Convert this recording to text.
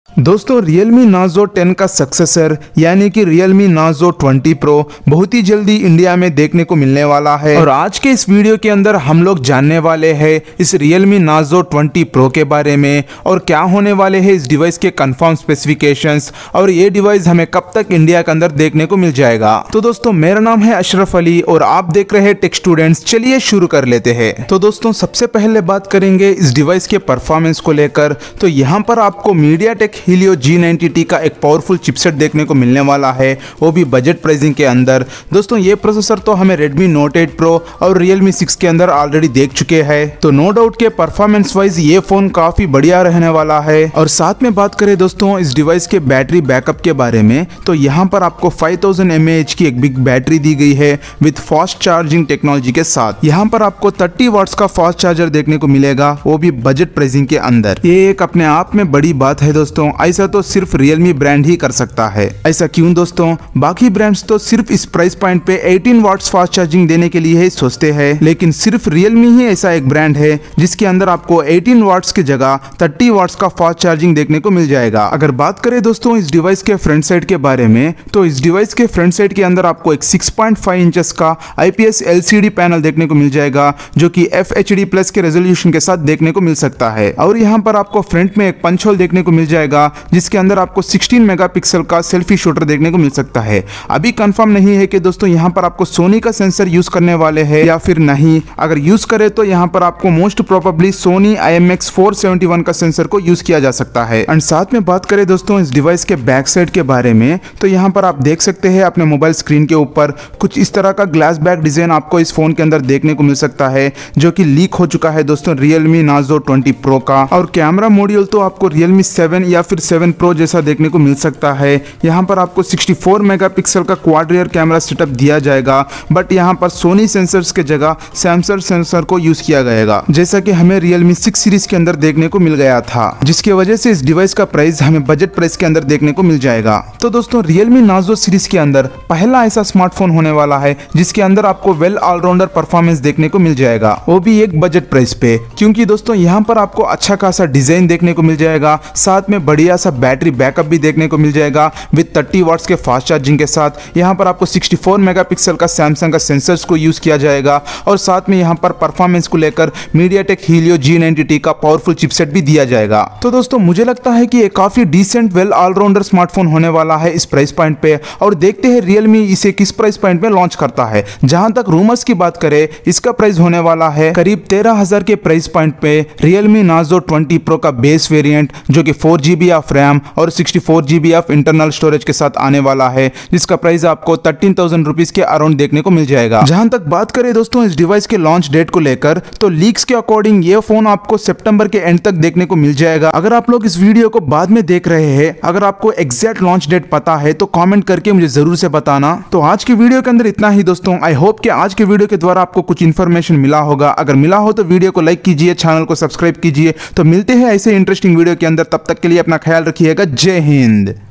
दोस्तों Realme Narzo 10 का successor यानी कि Realme Narzo 20 Pro बहुत ही जल्दी इंडिया में देखने को मिलने वाला है और आज के इस वीडियो के अंदर हम लोग जानने वाले हैं इस Realme Narzo 20 Pro के बारे में और क्या होने वाले हैं इस डिवाइस के कंफर्म स्पेसिफिकेशंस और ये डिवाइस हमें कब तक इंडिया के अंदर देखने को मिल जाएगा। तो दोस्तों मेरा नाम है अशरफ अली और आप देख रहे हैं टेक स्टूडेंट्स। चलिए शुरू कर लेते हैं। तो दोस्तों सबसे पहले बात करेंगे इस डिवाइस के परफॉर्मेंस को लेकर। तो यहाँ पर आपको MediaTek Helio G90T का एक पावरफुल चिपसेट देखने को मिलने वाला है, वो भी बजट प्राइसिंग के अंदर। दोस्तों ये प्रोसेसर तो हमें Redmi Note 8 Pro और Realme 6 के अंदर ऑलरेडी देख चुके हैं, तो नो डाउट के परफॉर्मेंस वाइज ये फोन काफी बढ़िया रहने वाला है। और साथ में बात करें दोस्तों इस डिवाइस के बैटरी बैकअप के बारे में, तो यहाँ पर आपको 5000 mAh की एक बिग बैटरी दी गई है विद फास्ट चार्जिंग टेक्नोलॉजी के साथ। यहाँ पर आपको 30 वाट्स का फास्ट चार्जर देखने को मिलेगा, वो भी बजट प्राइसिंग के अंदर। ये एक अपने आप में बड़ी बात है दोस्तों, ऐसा तो सिर्फ Realme ब्रांड ही कर सकता है। ऐसा क्यों दोस्तों? बाकी ब्रांड्स तो सिर्फ इस प्राइस पॉइंट पे 18 वाट्स फास्ट चार्जिंग देने के लिए ही सोचते हैं, लेकिन सिर्फ Realme ही ऐसा एक ब्रांड है जिसके अंदर आपको 18 वाट्स की जगह 30 वाट्स का फास्ट चार्जिंग देखने को मिल जाएगा। अगर बात करें दोस्तों इस डिवाइस के फ्रंट साइड के बारे में, तो इस डिवाइस के फ्रंट साइड के अंदर आपको एक 6.5 इंचेस का IPS LCD पैनल देखने को मिल जाएगा, जो कि FHD प्लस के रेजोल्यूशन के साथ देखने को मिल सकता है। और यहाँ पर आपको फ्रंट में एक पंच होल देखने को मिल जाएगा, जिसके अंदर आपको 16 मेगापिक्सल का सेल्फी शूटर देखने को मिल सकता है। अभी कंफर्म नहीं है कि दोस्तों यहाँ पर आपको सोनी का सेंसर यूज करने वाले हैं या फिर नहीं। अगर यूज करे तो यहाँ पर आपको मोस्ट प्रोबेबली सोनी IMX471 का सेंसर को यूज किया जा सकता है। एंड साथ में बात करें दोस्तों इस डिवाइस के बैक साइड के बारे में, तो यहाँ पर आप देख सकते हैं अपने मोबाइल स्क्रीन के ऊपर कुछ इस तरह का ग्लास बैक डिजाइन आपको इस फोन के अंदर देखने को मिल सकता है, जो कि लीक हो चुका है दोस्तों Realme Narzo 20 Pro का। और कैमरा मॉड्यूल तो आपको Realme 7 या फिर 7 Pro जैसा देखने को मिल सकता है। यहाँ पर आपको 64 मेगापिक्सल का क्वाड रियर कैमरा सेटअप दिया जाएगा, बट यहाँ पर सोनी सेंसर्स के जगह सैमसंग सेंसर को यूज किया जाएगा, जैसा कि हमें Realme 6 सीरीज के अंदर देखने को मिल गया था, जिसकी वजह से इस डिवाइस का प्राइस हमें बजट प्राइस के अंदर देखने को मिल जाएगा। तो दोस्तों Realme Narzo सीरीज के अंदर पहला ऐसा स्मार्टफोन होने वाला है जिसके अंदर आपको वेल ऑलराउंडर परफॉर्मेंस देखने को मिल जाएगा, वो भी एक बजट प्राइस पे। क्योंकि दोस्तों यहाँ पर आपको अच्छा खासा डिजाइन देखने को मिल जाएगा, साथ में बढ़िया सा बैटरी बैकअप भी देखने को मिल जाएगा विद 30 वाट्स के फास्ट चार्जिंग के साथ। यहाँ पर आपको 64 मेगापिक्सल का सैमसंग का सेंसर्स को यूज किया जाएगा और साथ में यहाँ पर परफॉर्मेंस को लेकर MediaTek Helio G90T का पावरफुल चिपसेट भी दिया जाएगा। तो दोस्तों मुझे लगता है कि ये काफी डिसेंट वेल ऑलराउंडर स्मार्टफोन होने वाला है इस प्राइस पॉइंट पे, और देखते हैं Realme इसे किस प्राइस पॉइंट पे लॉन्च करता है। जहां तक रूमर्स की बात करें, इसका प्राइस होने वाला है करीब 13,000 के प्राइस पॉइंट पे Realme Narzo 20 Pro का बेस वेरिएंट, जो कि 4GB ऑफ रैम और 64GB ऑफ इंटरनल स्टोरेज के साथ आने वाला है, जिसका प्राइस आपको 13,000 रुपीज के अराउंड देखने को मिल जाएगा। जहां तक बात करें दोस्तों इस डिवाइस के लॉन्च डेट को लेकर, तो लीक्स के अकॉर्डिंग ये फोन आपको सितंबर के एंड तक देखने को मिल जाएगा। अगर आप लोग इस वीडियो को बाद में देख रहे हैं, अगर आपको एग्जैक्ट लॉन्च डेट पता है तो कमेंट करके मुझे जरूर से बताना। तो आज की वीडियो के अंदर इतना ही दोस्तों। आई होप कि आज के वीडियो के द्वारा आपको कुछ इन्फॉर्मेशन मिला होगा। अगर मिला हो तो वीडियो को लाइक कीजिए, चैनल को सब्सक्राइब कीजिए। तो मिलते हैं ऐसे इंटरेस्टिंग वीडियो के अंदर, तब तक के लिए अपना ख्याल रखिएगा। जय हिंद।